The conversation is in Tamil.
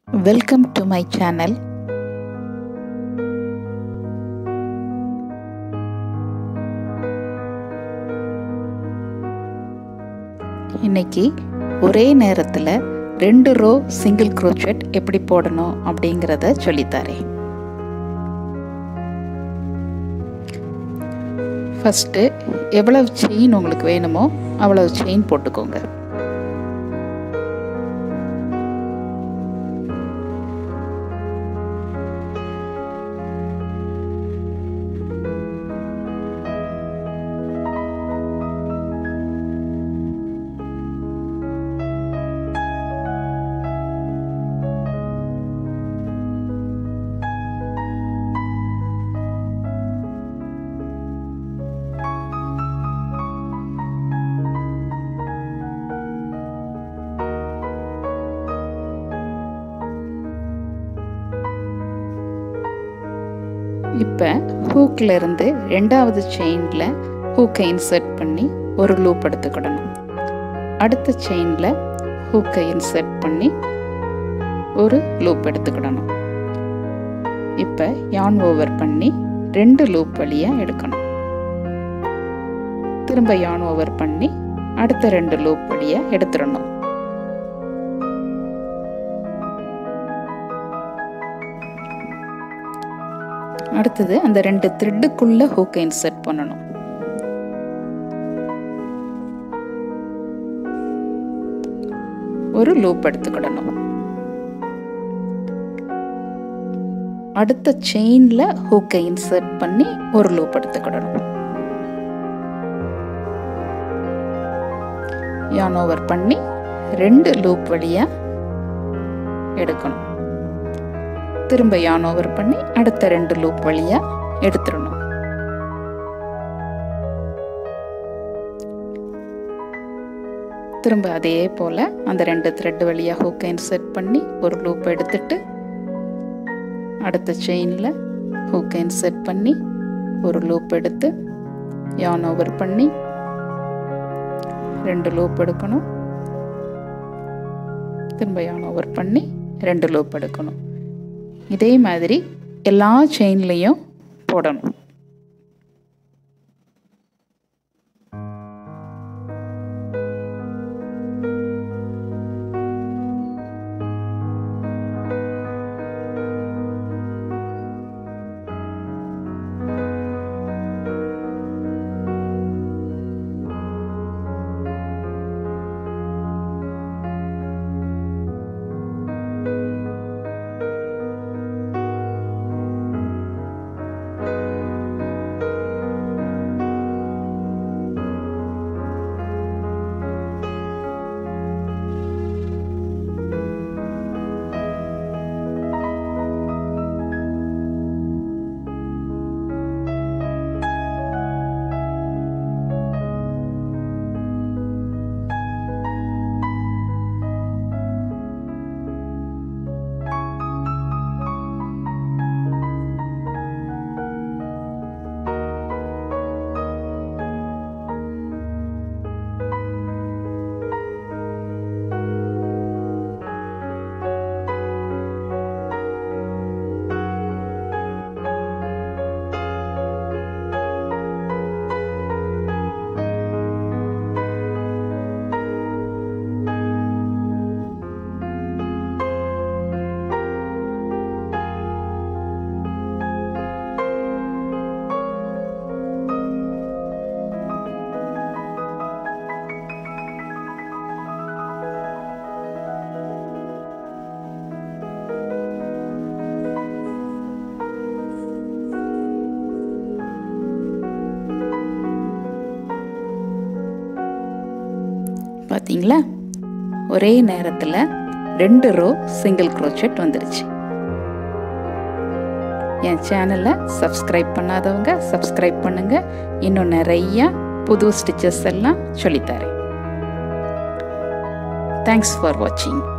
Welcome to my channel. இன்னைக்கு ஒரே நேரத்துல 2 ரோ சிங்கிள் crochet எப்படி போடணும் அப்படிங்கறத சொல்லி தரேன். ஃபர்ஸ்ட் எவ்வளவு செயின் உங்களுக்கு வேணுமோ அவ்வளவு செயின் போட்டுக்கோங்க. இப்போ ஹூக்ல இருந்து இரண்டாவது செயின்ல ஹூக்கை இன்சர்ட் பண்ணி ஒரு லூப் எடுத்துக்கிடணும். அடுத்த செயின்ல ஹூக்கை இன்சர்ட் பண்ணி ஒரு லூப் எடுத்துக்கிடணும். இப்போ yarn ஓவர் பண்ணி 2 லூப் வழியா எடுக்கணும். திரும்ப yarn ஓவர் பண்ணி அடுத்த 2 லூப் வழியா எடுத்துறணும். அடுத்து அந்த 2 த்ரெட்டுக்குள்ள ஹூக்கை இன்சர்ட் பண்ணனும். ஒரு லூப் எடுத்துக்கிடணும். அடுத்த செயின்ல ஹூக்கை இன்சர்ட் பண்ணி ஒரு லூப் எடுத்துக்கிடணும். yarn ஓவர் பண்ணி 2 லூப் வழியா எடுக்கணும். திரும்ப yarn ஓவர் பண்ணி அடுத்த 2 லூப் வழியா எடுத்துறணும். திரும்ப அதே போல அந்த 2 த்ரெட் வழியா ஹூக்கை இன்சர்ட் பண்ணி ஒரு லூப் எடுத்துட்டு அடுத்த செயின்ல ஹூக்கை இன்சர்ட் பண்ணி ஒரு லூப் எடுத்து yarn ஓவர் பண்ணி 2 லூப் எடுக்கணும். திரும்ப yarn ஓவர் பண்ணி 2 லூப் எடுக்கணும். இதே மாதிரி எல்லா செயின்லயும் போடணும். பாத்தீங்களா? ஒரே நேரத்துல 2 ரோ சிங்கிள் crochet வந்துருச்சு. என் சேனலை சப்ஸ்கிரைப் பண்ணாதவங்க சப்ஸ்கிரைப் பண்ணுங்க. இன்னும் நிறைய புது ஸ்டிச்சஸ் எல்லாம் சொல்லித்தரேன். Thanks for watching.